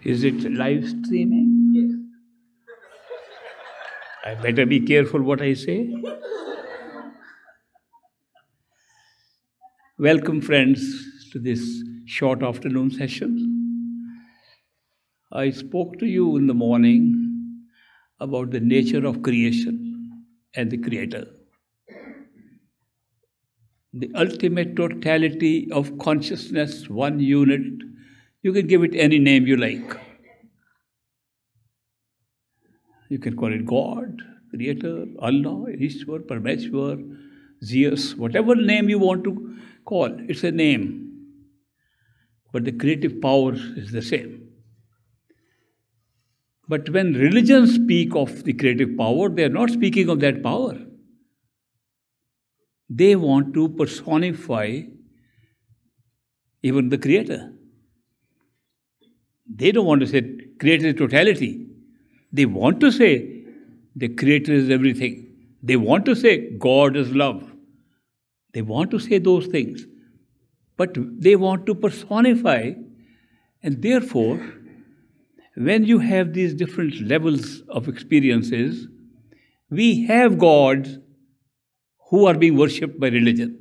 Is it live streaming? Yes. I better be careful what I say. Welcome, friends, to this short afternoon session. I spoke to you in the morning about the nature of creation and the Creator. The ultimate totality of consciousness, one unit. You can give it any name you like. You can call it God, Creator, Allah, Ishwar, Parameshwar, Zeus, whatever name you want to call. It's a name. But the creative power is the same. But when religions speak of the creative power, they are not speaking of that power. They want to personify even the Creator. They don't want to say Creator is totality. They want to say the Creator is everything. They want to say God is love. They want to say those things. But they want to personify, and therefore, when you have these different levels of experiences, we have gods who are being worshipped by religion.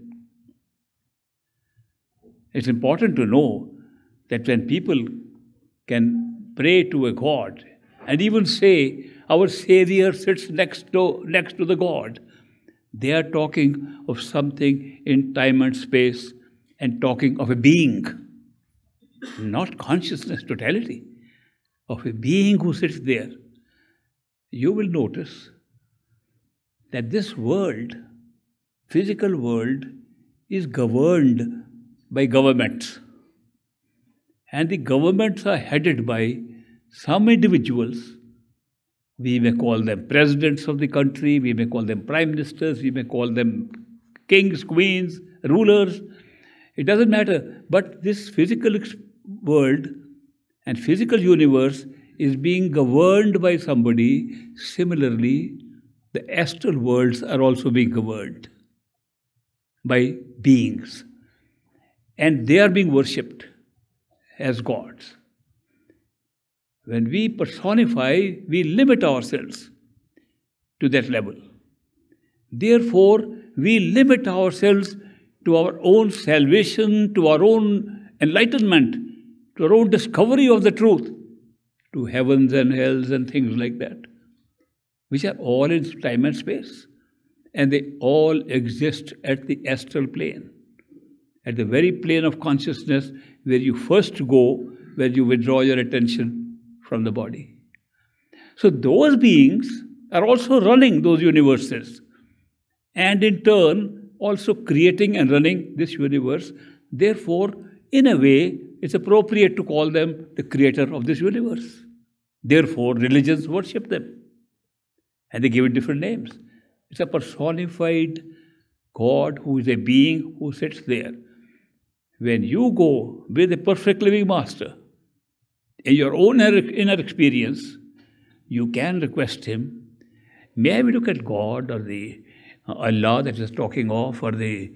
It's important to know that when people can pray to a God and even say, our Savior sits next to the God, they are talking of something in time and space and talking of a being, not consciousness totality, of a being who sits there. You will notice that this world, physical world, is governed by governments. And the governments are headed by some individuals. We may call them presidents of the country, we may call them prime ministers, we may call them kings, queens, rulers. It doesn't matter. But this physical world and physical universe is being governed by somebody. Similarly, the astral worlds are also being governed by beings. And they are being worshipped as gods. When we personify, we limit ourselves to that level. Therefore, we limit ourselves to our own salvation, to our own enlightenment, to our own discovery of the truth, to heavens and hells and things like that, which are all in time and space. And they all exist at the astral plane, at the very plane of consciousness where you first go, where you withdraw your attention from the body. So those beings are also running those universes and in turn also creating and running this universe. Therefore, in a way, it's appropriate to call them the creator of this universe. Therefore, religions worship them and they give it different names. It's a personified God who is a being who sits there. When you go with a perfect living master, in your own inner experience, you can request him, may I look at God or the Allah that is talking of, or the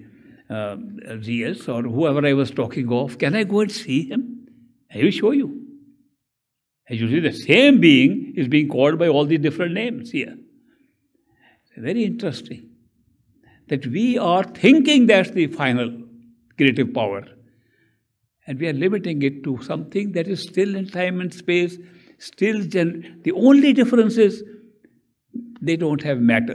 Zeus or whoever I was talking of, can I go and see him? I will show you. As you see, the same being is being called by all these different names here. It's very interesting that we are thinking that's the final creative power. And we are limiting it to something that is still in time and space, still the only difference is they don't have matter.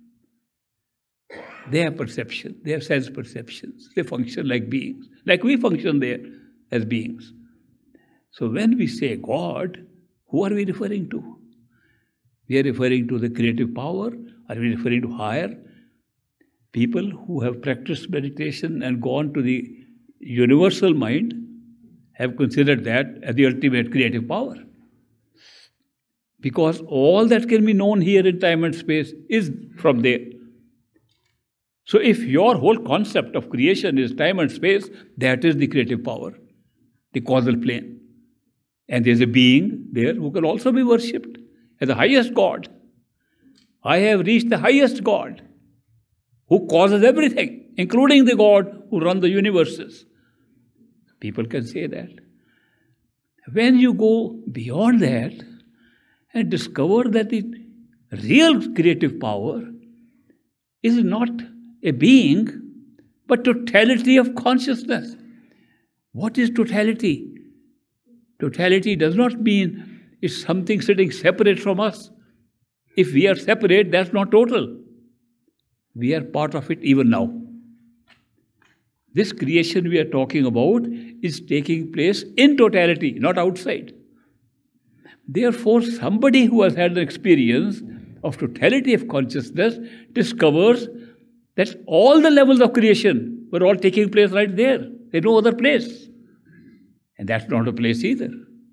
They have perception, they have sense perceptions. They function like beings, like we function there as beings. So when we say God, who are we referring to? We are referring to the creative power. Are we referring to higher? People who have practiced meditation and gone to the universal mind have considered that as the ultimate creative power. Because all that can be known here in time and space is from there. So if your whole concept of creation is time and space, that is the creative power, the causal plane. And there's a being there who can also be worshipped as the highest God. I have reached the highest God who causes everything, including the God who runs the universes. People can say that. When you go beyond that and discover that the real creative power is not a being, but totality of consciousness. What is totality? Totality does not mean it's something sitting separate from us. If we are separate, that's not total. We are part of it even now. This creation we are talking about is taking place in totality, not outside. Therefore, somebody who has had an experience of totality of consciousness discovers that all the levels of creation were all taking place right there. There's no other place. And that's not a place either.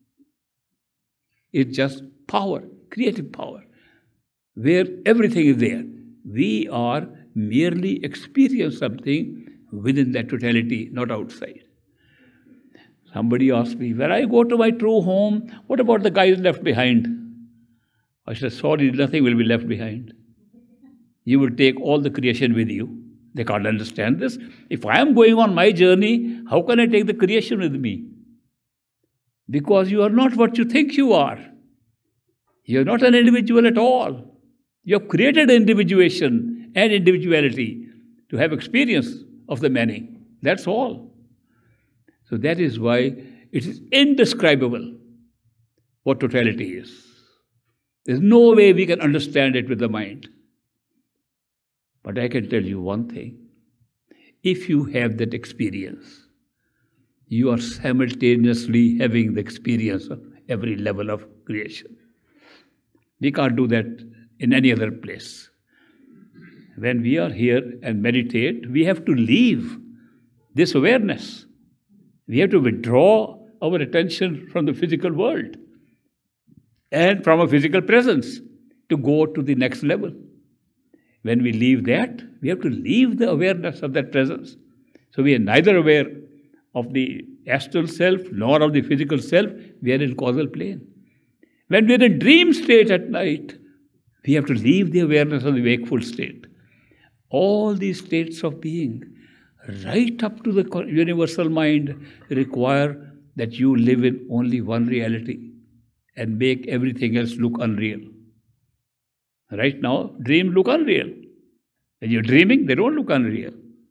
It's just power, creative power, where everything is there. We are merely experience something within that totality, not outside. Somebody asked me, when I go to my true home, what about the guys left behind? I said, sorry, nothing will be left behind. You will take all the creation with you. They can't understand this. If I am going on my journey, how can I take the creation with me? Because you are not what you think you are. You are not an individual at all. You have created individuation and individuality to have experience of the many. That's all. So that is why it is indescribable what totality is. There's no way we can understand it with the mind. But I can tell you one thing. If you have that experience, you are simultaneously having the experience of every level of creation. We can't do that in any other place. When we are here and meditate, we have to leave this awareness. We have to withdraw our attention from the physical world and from a physical presence to go to the next level. When we leave that, we have to leave the awareness of that presence. So we are neither aware of the astral self nor of the physical self. We are in causal plane. When we are in dream state at night, we have to leave the awareness of the wakeful state. All these states of being, right up to the universal mind, require that you live in only one reality and make everything else look unreal. Right now, dreams look unreal. When you're dreaming, they don't look unreal.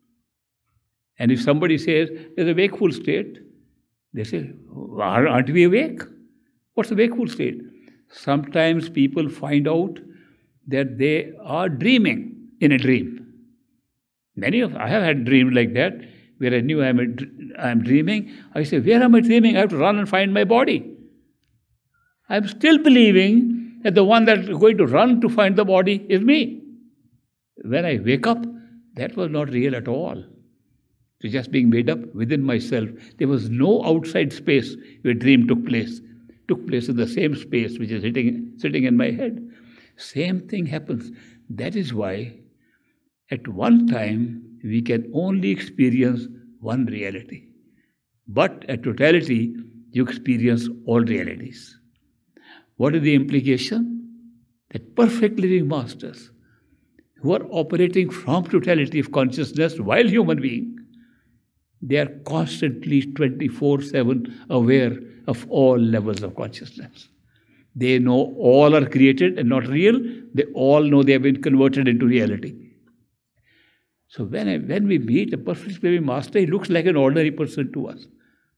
And if somebody says, there's a wakeful state, they say, aren't we awake? What's a wakeful state? Sometimes people find out that they are dreaming in a dream. I have had dreams like that, where I knew I am dreaming. I say, where am I dreaming? I have to run and find my body. I'm still believing that the one that is going to run to find the body is me. When I wake up, that was not real at all. It was just being made up within myself. There was no outside space where dream took place. It took place in the same space which is sitting in my head. Same thing happens. That is why at one time we can only experience one reality. But at totality, you experience all realities. What is the implication? That perfect living masters who are operating from totality of consciousness while human being, they are constantly 24/7 aware of all levels of consciousness. They know all are created and not real. They all know they have been converted into reality. So when we meet a perfect living master, he looks like an ordinary person to us.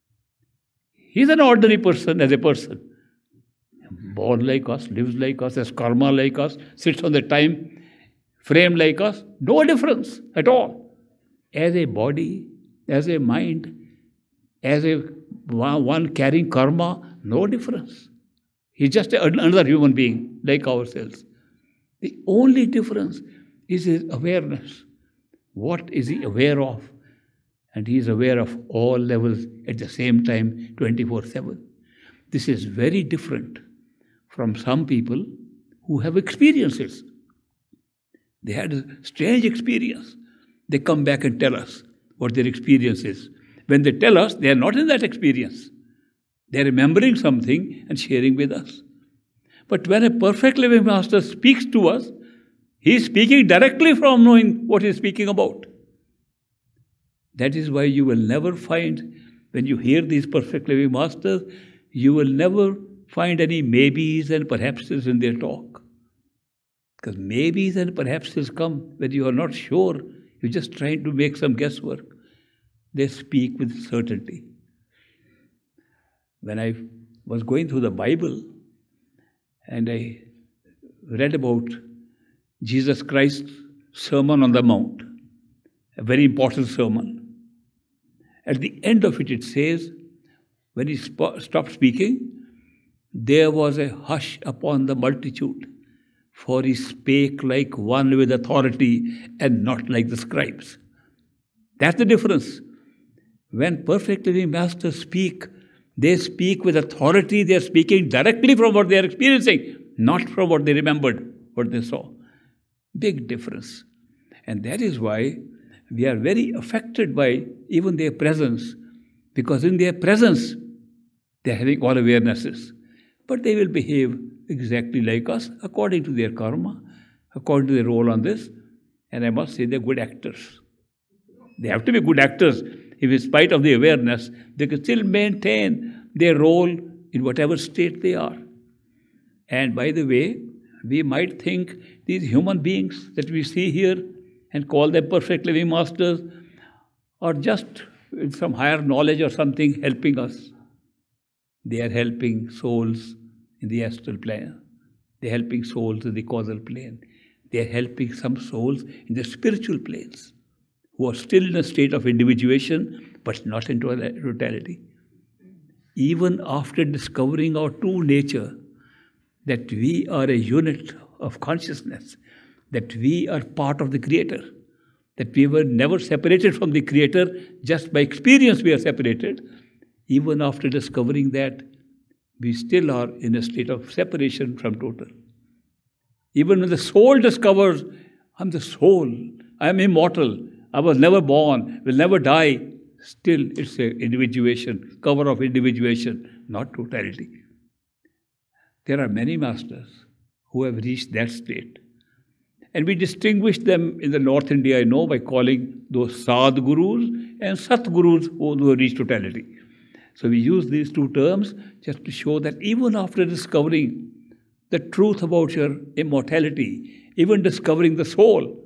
He's an ordinary person as a person. Born like us, lives like us, has karma like us, sits on the time frame like us. No difference at all. As a body, as a mind, as a one carrying karma, no difference. He's just another human being like ourselves. The only difference is his awareness. What is he aware of? And he is aware of all levels at the same time, 24/7. This is very different from some people who have experiences. They had a strange experience. They come back and tell us what their experience is. When they tell us, they are not in that experience. They are remembering something and sharing with us. But when a perfect living master speaks to us, he is speaking directly from knowing what he is speaking about. That is why you will never find, when you hear these perfect living masters, you will never find any maybes and perhapses in their talk. Because maybes and perhapses come when you are not sure, you're just trying to make some guesswork. They speak with certainty. When I was going through the Bible and I read about Jesus Christ's Sermon on the Mount, a very important sermon, at the end of it, it says, when he stopped speaking, there was a hush upon the multitude, for he spake like one with authority and not like the scribes. That's the difference. When perfect living masters speak, they speak with authority. They are speaking directly from what they are experiencing, not from what they remembered, what they saw. Big difference. And that is why we are very affected by even their presence, because in their presence, they are having all awarenesses. But they will behave exactly like us, according to their karma, according to their role on this. And I must say, they're good actors. They have to be good actors. If in spite of the awareness, they can still maintain their role in whatever state they are. And by the way, we might think these human beings that we see here and call them perfect living masters are just with some higher knowledge or something helping us. They are helping souls in the astral plane. They are helping souls in the causal plane. They are helping some souls in the spiritual planes who are still in a state of individuation but not in totality. Even after discovering our true nature, that we are a unit of consciousness, that we are part of the Creator, that we were never separated from the Creator, just by experience we are separated. Even after discovering that, we still are in a state of separation from total. Even when the soul discovers, I'm the soul, I'm immortal, I was never born, will never die, still it's an individuation, cover of individuation, not totality. There are many masters who have reached that state. And we distinguish them in the North India, I know, by calling those Sadgurus and Satgurus who have reached totality. So we use these two terms just to show that even after discovering the truth about your immortality, even discovering the soul,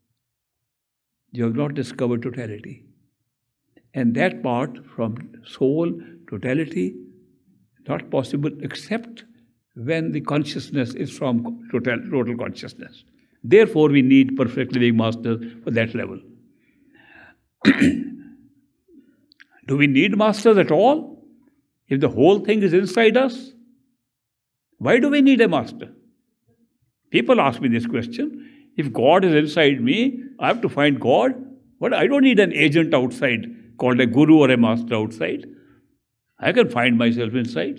you have not discovered totality. And that part from soul, totality, not possible except when the consciousness is from total consciousness. Therefore, we need perfect living masters for that level. Do we need masters at all? If the whole thing is inside us, why do we need a master? People ask me this question. If God is inside me, I have to find God. But I don't need an agent outside called a guru or a master outside. I can find myself inside.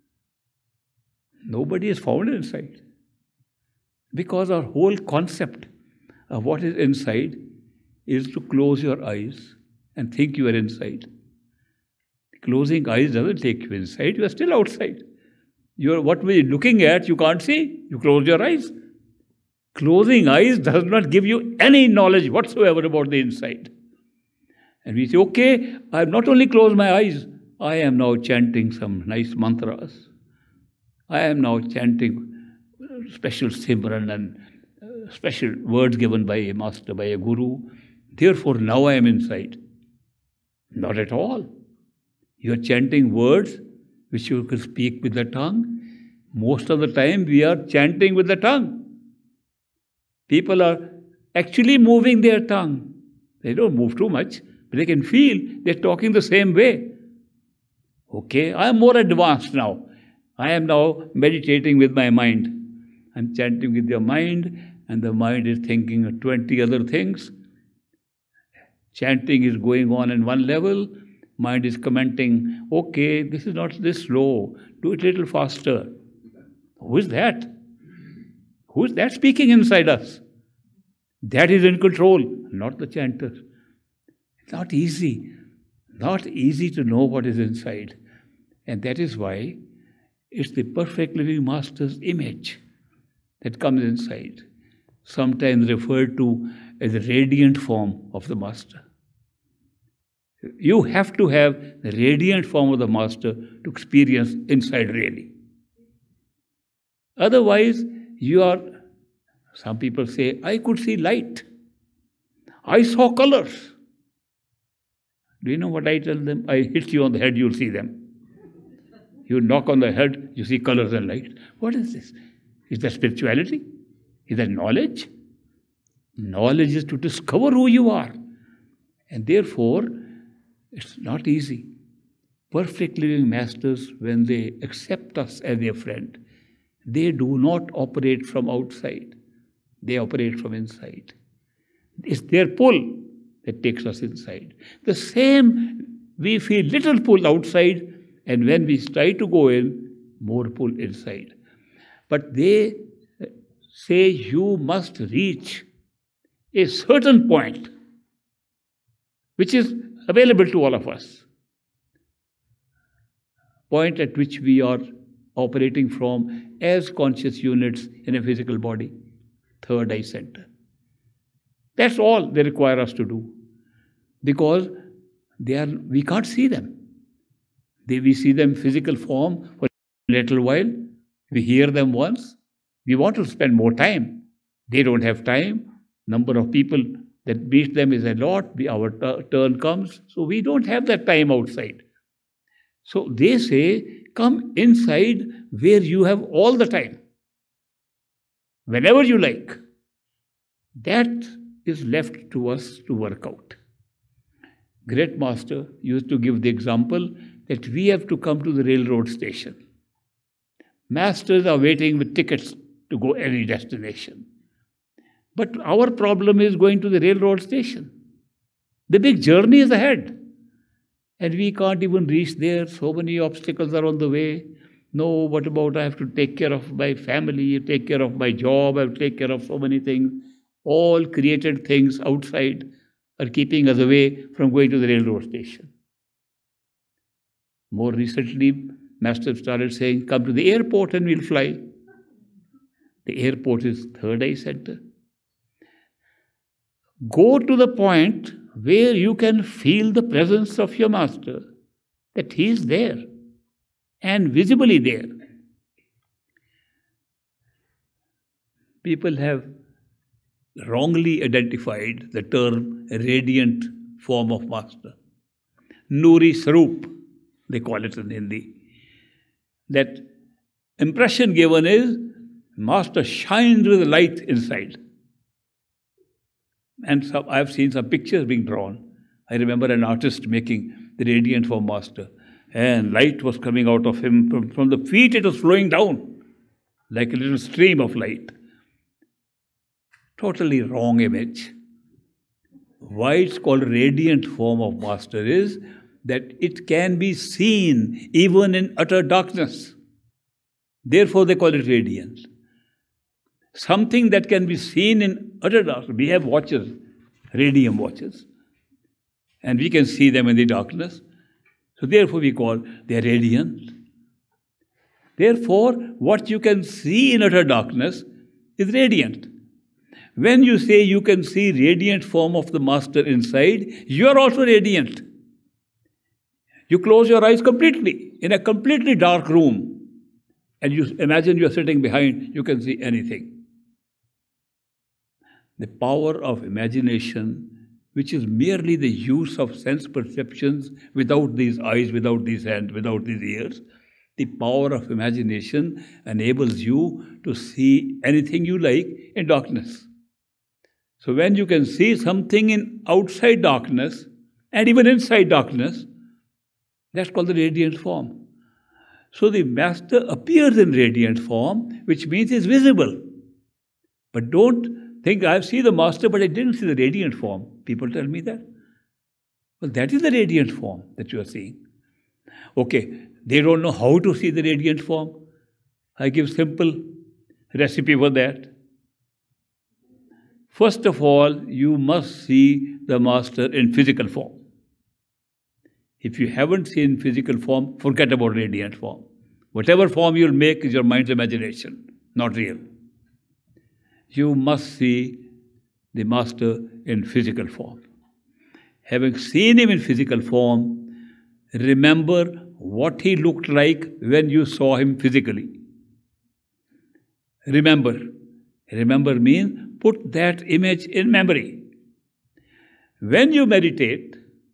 Nobody is found inside. Because our whole concept of what is inside is to close your eyes and think you are inside. Closing eyes doesn't take you inside, you are still outside. What we are looking at, you can't see, you close your eyes. Closing eyes does not give you any knowledge whatsoever about the inside. And we say, okay, I have not only closed my eyes, I am now chanting some nice mantras. I am now chanting special simran and special words given by a master, by a guru. Therefore, now I am inside. Not at all. You are chanting words which you can speak with the tongue. Most of the time, we are chanting with the tongue. People are actually moving their tongue. They don't move too much, but they can feel they're talking the same way. Okay, I am more advanced now. I am now meditating with my mind. I'm chanting with your mind, and the mind is thinking of 20 other things. Chanting is going on in one level. Mind is commenting, okay, this is not this slow. Do it a little faster. Who is that? Who is that speaking inside us? That is in control, not the chanter. It's not easy. Not easy to know what is inside. And that is why it's the perfect living master's image that comes inside, sometimes referred to as the radiant form of the master. You have to have the radiant form of the Master to experience inside really. Otherwise, some people say, I could see light. I saw colors. Do you know what I tell them? I hit you on the head, you'll see them. You knock on the head, you see colors and light. What is this? Is that spirituality? Is that knowledge? Knowledge is to discover who you are. And therefore, it's not easy. Perfect living masters, when they accept us as their friend, they do not operate from outside. They operate from inside. It's their pull that takes us inside. The same, we feel little pull outside, and when we try to go in, more pull inside. But they say you must reach a certain point, which is available to all of us. Point at which we are operating from as conscious units in a physical body, third eye center. That's all they require us to do, because we can't see them. We see them physical form for a little while. We hear them once. We want to spend more time. They don't have time. Number of people that meet them is a lot. Our turn comes. So we don't have that time outside. So they say, come inside where you have all the time. Whenever you like. That is left to us to work out. Great Master used to give the example that we have to come to the railroad station. Masters are waiting with tickets to go any destination. But our problem is going to the railroad station. The big journey is ahead. And we can't even reach there. So many obstacles are on the way. No, what about I have to take care of my family, take care of my job, I have to take care of so many things. All created things outside are keeping us away from going to the railroad station. More recently, Master started saying, come to the airport and we'll fly. The airport is third eye center. Go to the point where you can feel the presence of your Master, that he is there and visibly there. People have wrongly identified the term radiant form of Master. Nuri Sarup, they call it in Hindi. That impression given is Master shines with light inside. And I have seen some pictures being drawn. I remember an artist making the radiant form Master, and light was coming out of him. From the feet it was flowing down like a little stream of light. Totally wrong image. Why it's called radiant form of Master is that it can be seen even in utter darkness. Therefore they call it radiant. Something that can be seen in utter darkness. We have watches, radium watches, and we can see them in the darkness. So therefore we call they are radiant. Therefore, what you can see in utter darkness is radiant. When you say you can see radiant form of the Master inside, you are also radiant. You close your eyes completely in a completely dark room, and you imagine you are sitting behind, you can see anything. The power of imagination, which is merely the use of sense perceptions without these eyes, without these hands, without these ears, the power of imagination enables you to see anything you like in darkness. So when you can see something in outside darkness and even inside darkness, that's called the radiant form. So the Master appears in radiant form, which means he's visible. But don't think, I see the Master, but I didn't see the radiant form. People tell me that. Well, that is the radiant form that you are seeing. Okay, they don't know how to see the radiant form. I give simple recipe for that. First of all, you must see the Master in physical form. If you haven't seen physical form, forget about radiant form. Whatever form you'll make is your mind's imagination, not real. You must see the Master in physical form. having seen him in physical form, remember what he looked like when you saw him physically. Remember. Remember means put that image in memory. When you meditate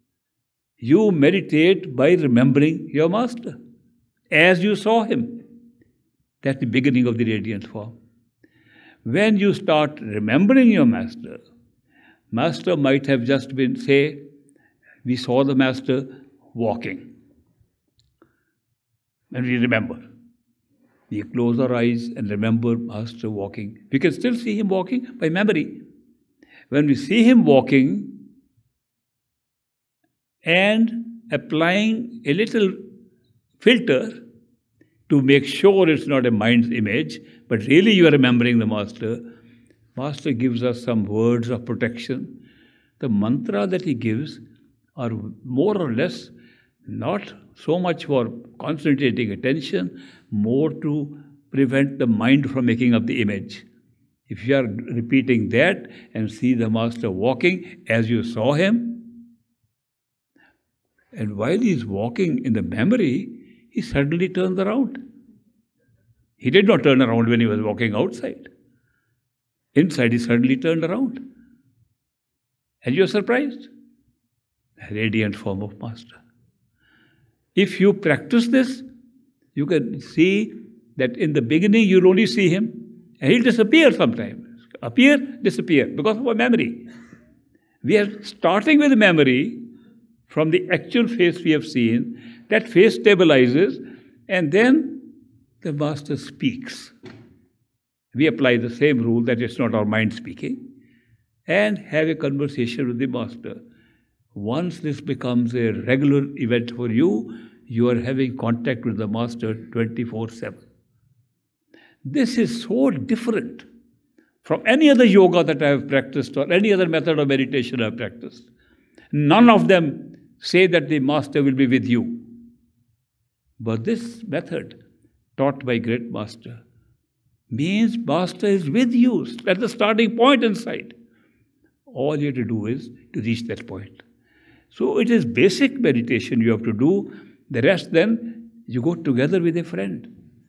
by remembering your master as you saw him. That's the beginning of the radiant form. When you start remembering your master, master might have just been, say, we saw the master walking. And we remember. We close our eyes and remember master walking. We can still see him walking by memory. When we see him walking and applying a little filter to make sure it's not a mind's image, but really you are remembering the master, master gives us some words of protection. The mantra that he gives are more or less not so much for concentrating attention, more to prevent the mind from making up the image. If you are repeating that and see the master walking as you saw him, and while he is walking in the memory, he suddenly turns around. He did not turn around when he was walking outside. Inside, he suddenly turned around. And you are surprised. A radiant form of master. If you practice this, you can see that in the beginning you'll only see him and he'll disappear sometimes. Appear, disappear because of our memory. We are starting with memory from the actual face we have seen. That face stabilizes and then the master speaks. We apply the same rule that it's not our mind speaking and have a conversation with the master. Once this becomes a regular event for you, you are having contact with the master 24/7. This is so different from any other yoga that I have practiced or any other method of meditation I have practiced. None of them say that the master will be with you. But this method, taught by great master, means master is with you at the starting point inside. All you have to do is to reach that point. So it is basic meditation you have to do. The rest then, you go together with a friend.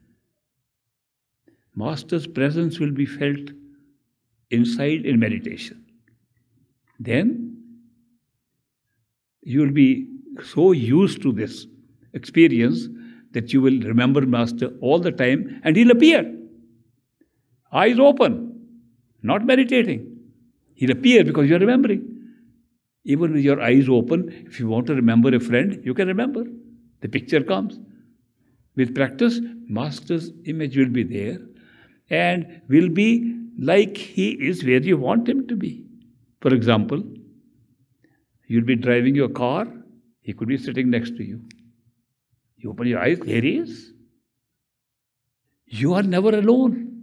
Master's presence will be felt inside in meditation. Then, you will be so used to this experience that you will remember master all the time and he'll appear. Eyes open, not meditating. He'll appear because you're remembering. Even with your eyes open, if you want to remember a friend, you can remember. The picture comes. With practice, master's image will be there and will be like he is where you want him to be. For example, you'll be driving your car, he could be sitting next to you. You open your eyes, there he is. You are never alone.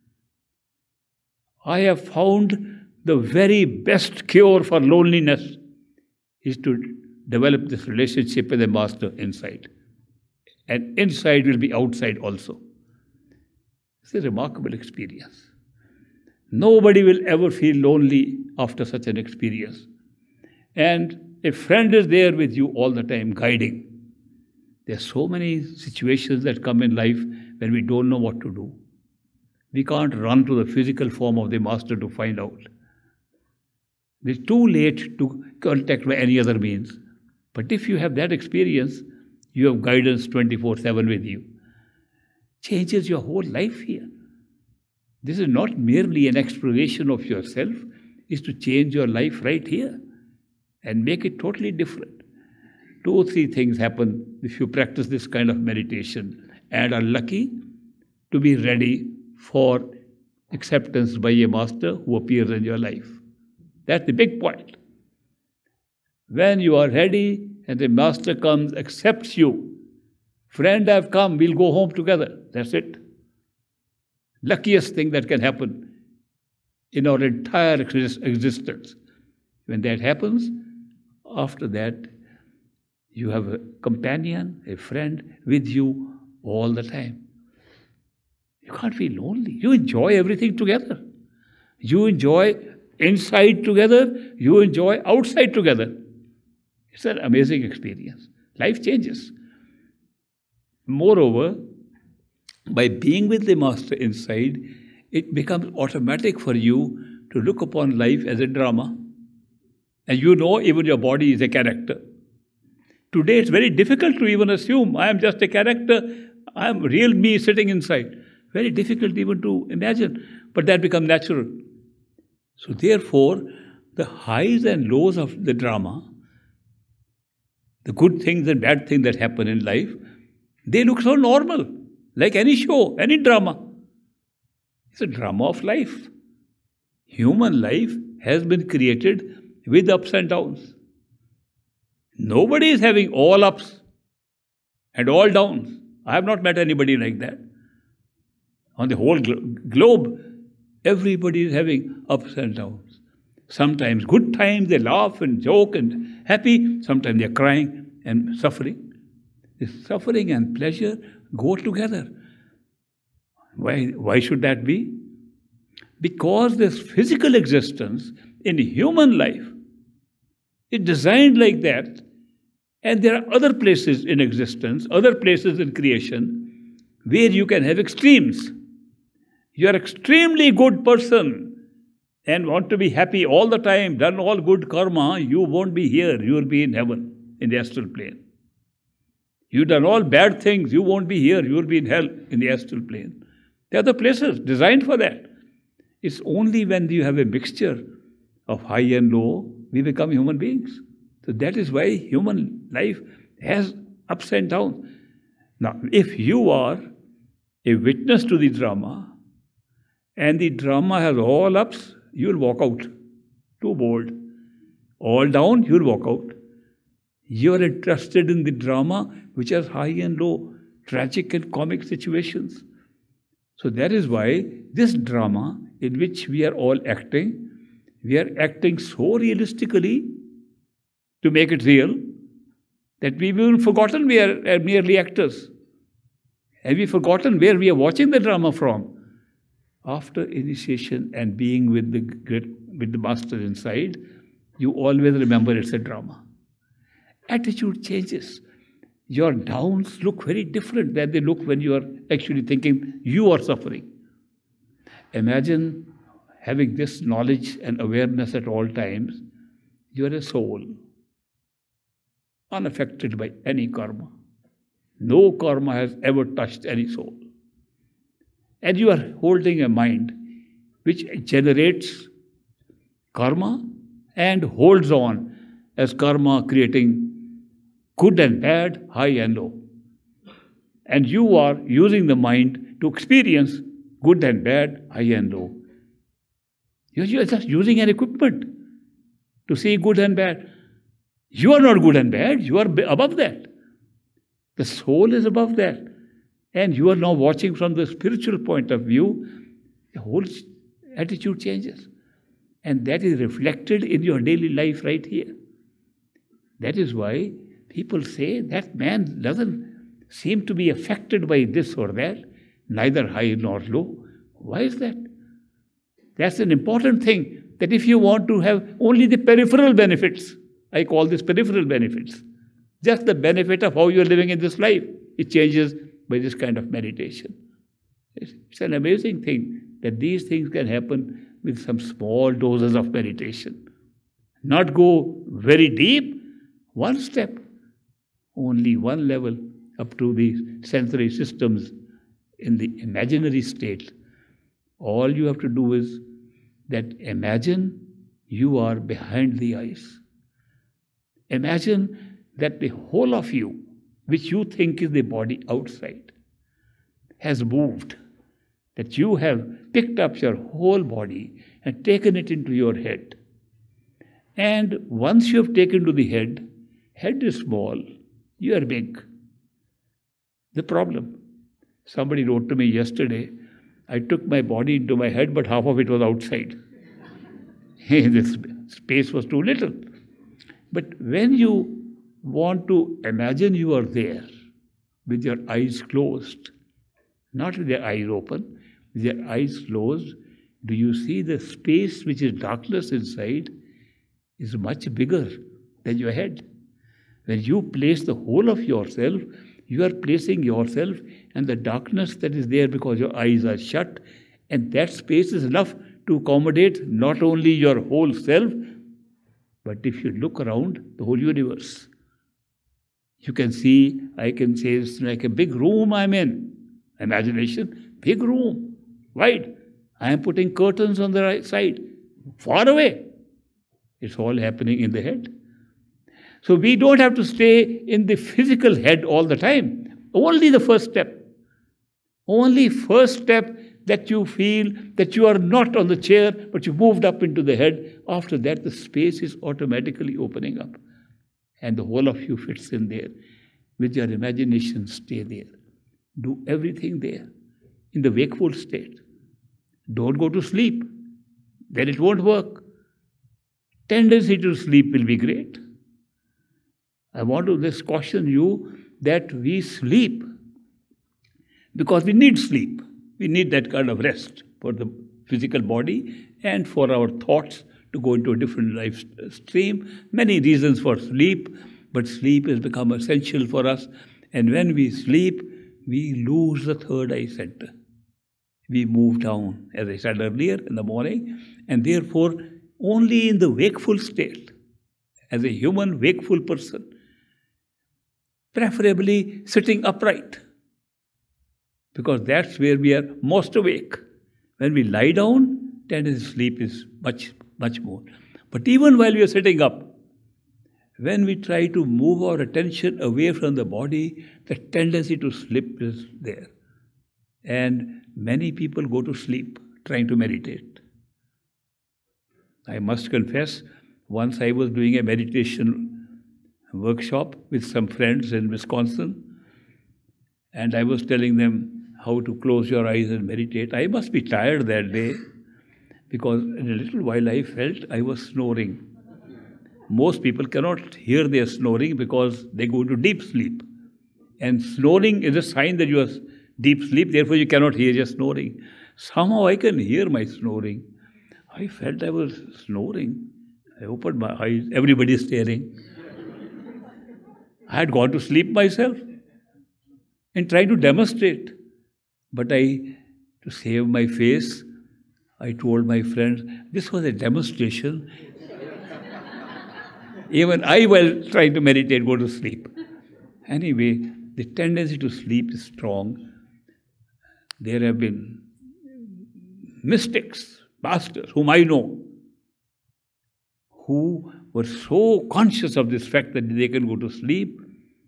I have found the very best cure for loneliness is to develop this relationship with the master inside. And inside will be outside also. It's a remarkable experience. Nobody will ever feel lonely after such an experience. And a friend is there with you all the time, guiding. There are so many situations that come in life when we don't know what to do. We can't run to the physical form of the master to find out. It's too late to contact by any other means. But if you have that experience, you have guidance 24/7 with you. Changes your whole life here. This is not merely an exploration of yourself, it's to change your life right here and make it totally different. 2 or 3 things happen if you practice this kind of meditation and are lucky to be ready for acceptance by a master who appears in your life. That's the big point. When you are ready and the master comes, accepts you, friend, I've come, we'll go home together. That's it. Luckiest thing that can happen in our entire existence. When that happens, after that, you have a companion, a friend with you all the time. You can't feel lonely. You enjoy everything together. You enjoy inside together, you enjoy outside together. It's an amazing experience. Life changes. Moreover, by being with the Master inside, it becomes automatic for you to look upon life as a drama. And you know even your body is a character. Today it's very difficult to even assume I am just a character, I am real me sitting inside. Very difficult even to imagine, but that becomes natural. So therefore, the highs and lows of the drama, the good things and bad things that happen in life, they look so normal, like any show, any drama. It's a drama of life. Human life has been created with ups and downs. Nobody is having all ups and all downs. I have not met anybody like that. On the whole globe, everybody is having ups and downs. Sometimes good times, they laugh and joke and happy. Sometimes they are crying and suffering. The suffering and pleasure go together. Why should that be? Because this physical existence in human life is designed like that, and there are other places in existence, other places in creation, where you can have extremes. You are extremely good person and want to be happy all the time, done all good karma, you won't be here, you will be in heaven, in the astral plane. You've done all bad things, you won't be here, you will be in hell, in the astral plane. There are the places designed for that. It's only when you have a mixture of high and low, we become human beings. So that is why human life has ups and downs. Now, if you are a witness to the drama, and the drama has all ups, you will walk out. Too bold. All down, you will walk out. You are interested in the drama which has high and low, tragic and comic situations. So that is why this drama in which we are all acting, we are acting so realistically to make it real that we've even forgotten we are merely actors. Have we forgotten where we are watching the drama from? After initiation and being with the Master inside, you always remember it's a drama. Attitude changes. Your downs look very different than they look when you are actually thinking you are suffering. Imagine having this knowledge and awareness at all times. You are a soul, unaffected by any karma. No karma has ever touched any soul. And you are holding a mind which generates karma and holds on as karma, creating good and bad, high and low. And you are using the mind to experience good and bad, high and low. You are just using an equipment to see good and bad. You are not good and bad, you are above that. The soul is above that. And you are now watching from the spiritual point of view, the whole attitude changes. And that is reflected in your daily life right here. That is why people say that man doesn't seem to be affected by this or that, neither high nor low. Why is that? That's an important thing, that if you want to have only the peripheral benefits, I call this peripheral benefits, just the benefit of how you are living in this life, it changes by this kind of meditation. It's an amazing thing that these things can happen with some small doses of meditation. Not go very deep, one step, only one level up to the sensory systems in the imaginary state. All you have to do is that imagine you are behind the eyes. Imagine that the whole of you, which you think is the body outside, has moved, that you have picked up your whole body and taken it into your head. And once you have taken to the head is small, you are big. The problem, somebody wrote to me yesterday, I took my body into my head, but half of it was outside. The space was too little. But when you want to imagine you are there with your eyes closed, not with your eyes open, with your eyes closed, do you see the space which is darkness inside is much bigger than your head? When you place the whole of yourself, you are placing yourself and the darkness that is there because your eyes are shut, and that space is enough to accommodate not only your whole self, but if you look around, the whole universe. You can see, I can say it's like a big room I'm in. Imagination, big room, wide. I am putting curtains on the right side, far away. It's all happening in the head. So we don't have to stay in the physical head all the time. Only the first step. Only first step that you feel that you are not on the chair, but you moved up into the head. After that, the space is automatically opening up. And the whole of you fits in there. With your imagination, stay there. Do everything there in the wakeful state. Don't go to sleep. Then it won't work. Tendency to sleep will be great. I want to just caution you that we sleep because we need sleep. We need that kind of rest for the physical body and for our thoughts to go into a different life stream. Many reasons for sleep, but sleep has become essential for us. And when we sleep, we lose the third eye center. We move down, as I said earlier, in the morning, and therefore only in the wakeful state, as a human wakeful person, preferably sitting upright, because that's where we are most awake. When we lie down, tendency to sleep is much more. But even while we are sitting up, when we try to move our attention away from the body, the tendency to slip is there. And many people go to sleep trying to meditate. I must confess, once I was doing a meditation workshop with some friends in Wisconsin, and I was telling them how to close your eyes and meditate. I must be tired that day, because in a little while I felt I was snoring. Most people cannot hear their snoring because they go into deep sleep. And snoring is a sign that you are deep sleep, therefore you cannot hear your snoring. Somehow I can hear my snoring. I felt I was snoring. I opened my eyes, everybody is staring. I had gone to sleep myself and tried to demonstrate. But to save my face, I told my friends, this was a demonstration. Even I, while trying to meditate, go to sleep. Anyway, the tendency to sleep is strong. There have been mystics, masters, whom I know, who were so conscious of this fact that they can go to sleep.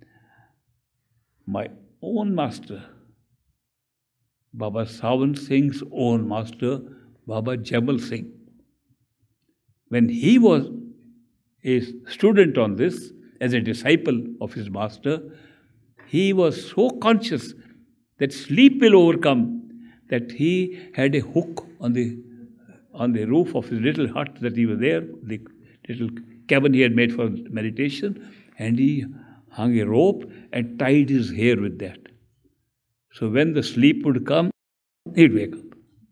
My own master, Baba Sawan Singh's own master, Baba Jamal Singh, when he was a student on this, as a disciple of his master, he was so conscious that sleep will overcome, that he had a hook on the roof of his little hut that he was there, the little cabin he had made for meditation, and he hung a rope and tied his hair with that. So when the sleep would come, he'd wake up.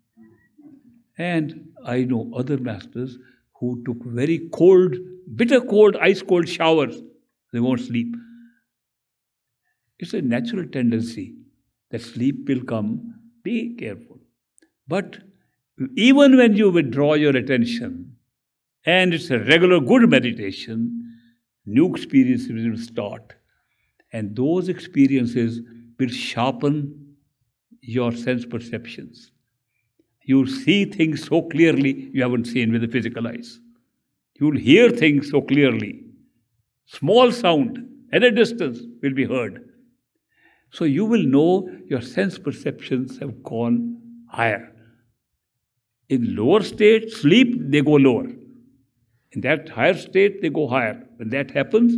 And I know other masters who took very cold, bitter cold, ice cold showers. They won't sleep. It's a natural tendency that sleep will come. Be careful. But even when you withdraw your attention, and it's a regular good meditation, new experiences will start. And those experiences will sharpen your sense perceptions. You'll see things so clearly you haven't seen with the physical eyes. You'll hear things so clearly. Small sound at a distance will be heard. So you will know your sense perceptions have gone higher. In lower state, sleep, they go lower. In that higher state, they go higher. When that happens,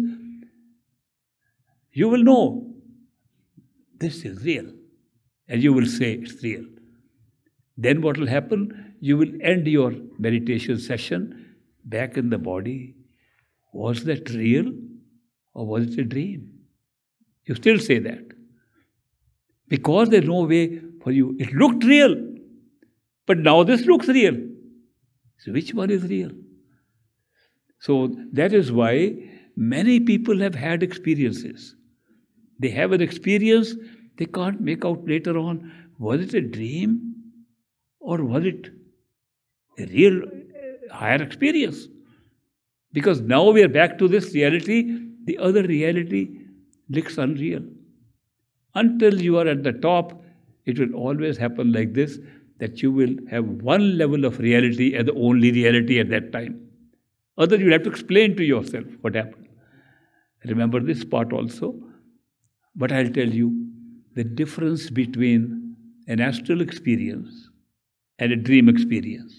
you will know this is real. And you will say it's real. Then what will happen? You will end your meditation session back in the body. Was that real or was it a dream? You still say that. Because there's no way for you. It looked real, but now this looks real. So which one is real? So that is why Many people have had experiences. They have an experience, they can't make out later on, was it a dream or was it a real higher experience? Because now we are back to this reality, the other reality looks unreal. Until you are at the top, it will always happen like this, that you will have one level of reality as the only reality at that time. Other, you will have to explain to yourself what happened. Remember this part also. But I'll tell you the difference between an astral experience and a dream experience.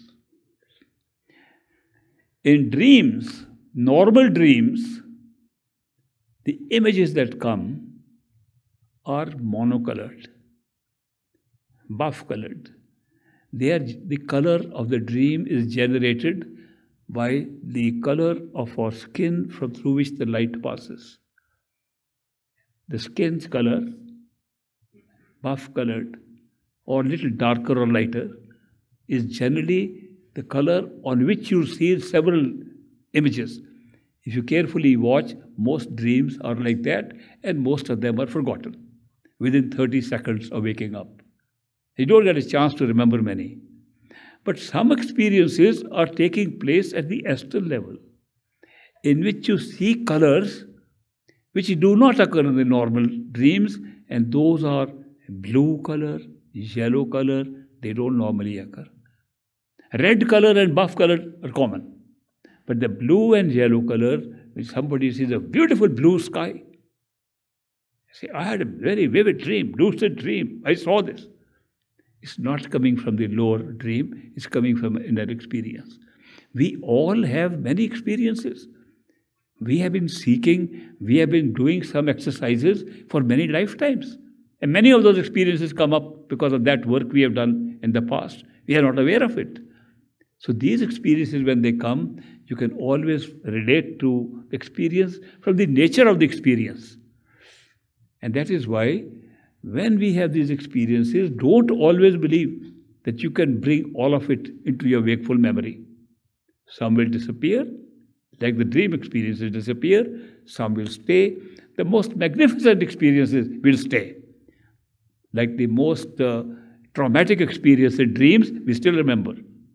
In dreams, normal dreams, the images that come are monocolored, buff-colored. The color of the dream is generated by the color of our skin through which the light passes. The skin's color, buff-colored, or little darker or lighter, is generally the color on which you see several images. If you carefully watch, most dreams are like that, and most of them are forgotten within 30 seconds of waking up. You don't get a chance to remember many. But some experiences are taking place at the astral level, in which you see colors which do not occur in the normal dreams, and those are blue color, yellow color, they don't normally occur. Red color and buff color are common. But the blue and yellow color, when somebody sees a beautiful blue sky, say, I had a very vivid dream, lucid dream, I saw this. It's not coming from the lower dream, it's coming from an inner experience. We all have many experiences. We have been seeking, we have been doing some exercises for many lifetimes. And many of those experiences come up because of that work we have done in the past. We are not aware of it. So these experiences, when they come, you can always relate to experience from the nature of the experience. And that is why when we have these experiences, don't always believe that you can bring all of it into your wakeful memory. Some will disappear, like the dream experiences disappear, some will stay. The most magnificent experiences will stay. Like the most traumatic experiences, dreams, we still remember.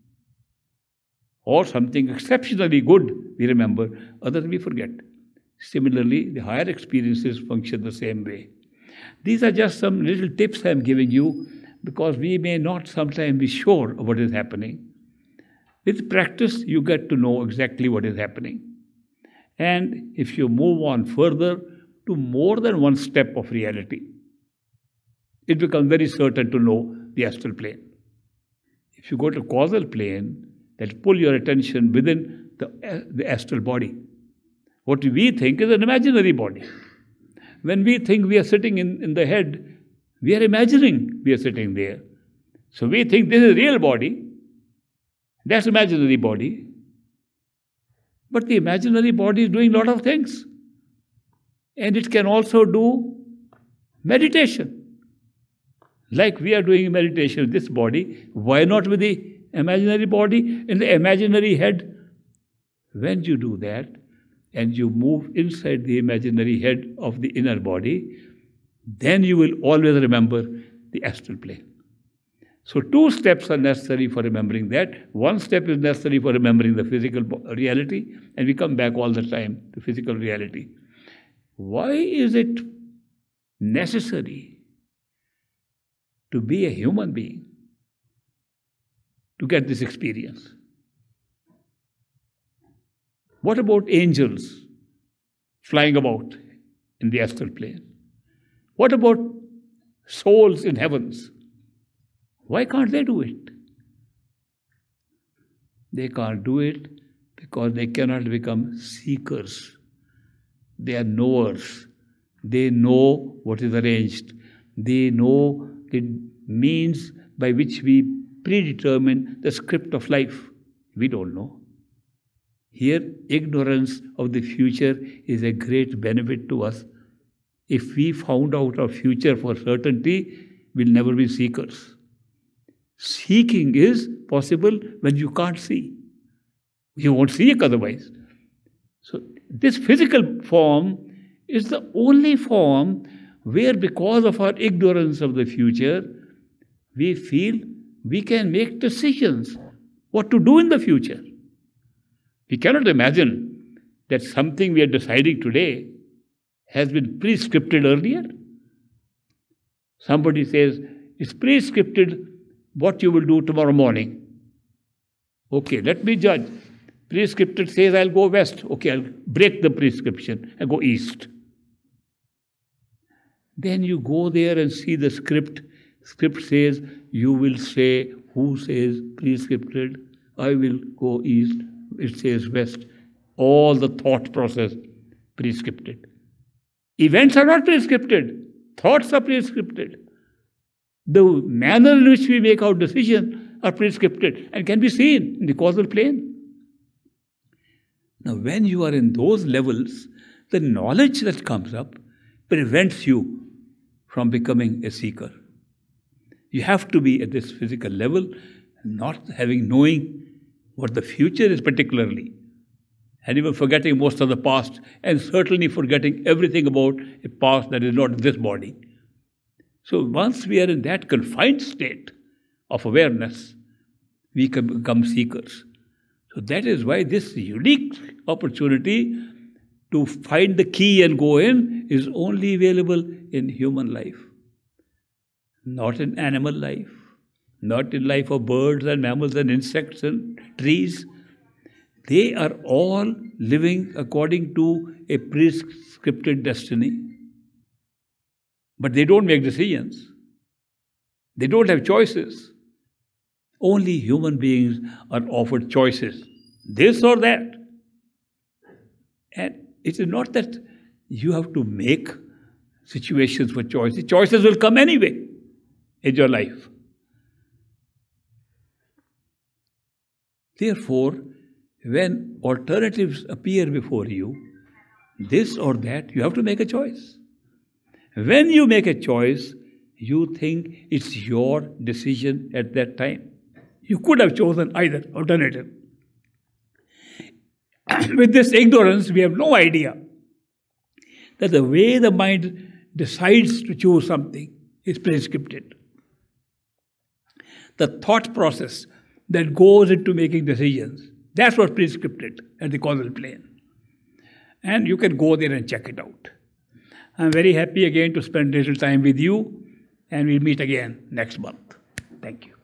Or something exceptionally good, we remember, others we forget. Similarly, the higher experiences function the same way. These are just some little tips I am giving you, because we may not sometimes be sure of what is happening. With practice, you get to know exactly what is happening. And if you move on further to more than one step of reality, it becomes very certain to know the astral plane. If you go to causal plane, that pull your attention within the astral body. What we think is an imaginary body. When we think we are sitting in the head, we are imagining we are sitting there. So we think this is a real body, that's imaginary body. But the imaginary body is doing a lot of things. And it can also do meditation. Like we are doing meditation with this body, why not with the imaginary body in the imaginary head? When you do that, and you move inside the imaginary head of the inner body, then you will always remember the astral plane. So 2 steps are necessary for remembering that. 1 step is necessary for remembering the physical reality, and we come back all the time to physical reality. Why is it necessary to be a human being to get this experience? What about angels flying about in the astral plane? What about souls in heavens? Why can't they do it? They can't do it because they cannot become seekers. They are knowers. They know what is arranged. They know the means by which we predetermine the script of life. We don't know. Here, ignorance of the future is a great benefit to us. If we found out our future for certainty, we'll never be seekers. Seeking is possible when you can't see. You won't see it otherwise. So this physical form is the only form where, because of our ignorance of the future, we feel we can make decisions what to do in the future. We cannot imagine that something we are deciding today has been prescripted earlier. Somebody says, it's prescripted what you will do tomorrow morning. Okay, let me judge. Prescripted says I'll go west. Okay, I'll break the prescription and go east. Then you go there and see the script. Script says you will say, who says prescripted? I will go east. It says west. All the thought process prescripted. Events are not prescripted. Thoughts are prescripted. The manner in which we make our decisions are prescripted and can be seen in the causal plane. Now, when you are in those levels, the knowledge that comes up prevents you from becoming a seeker. You have to be at this physical level, not knowing what the future is particularly, and even forgetting most of the past, and certainly forgetting everything about a past that is not in this body. So once we are in that confined state of awareness, we can become seekers. So that is why this unique opportunity to find the key and go in is only available in human life. Not in animal life, not in life of birds and mammals and insects and trees. They are all living according to a prescripted destiny. But they don't make decisions. They don't have choices. Only human beings are offered choices, this or that. And it is not that you have to make situations for choices. Choices will come anyway in your life. Therefore, when alternatives appear before you, this or that, you have to make a choice. When you make a choice, you think it's your decision at that time. You could have chosen either alternative. With this ignorance, we have no idea that the way the mind decides to choose something is prescripted. The thought process that goes into making decisions, that's what's prescripted at the causal plane. And you can go there and check it out. I'm very happy again to spend a little time with you, and we'll meet again next month. Thank you.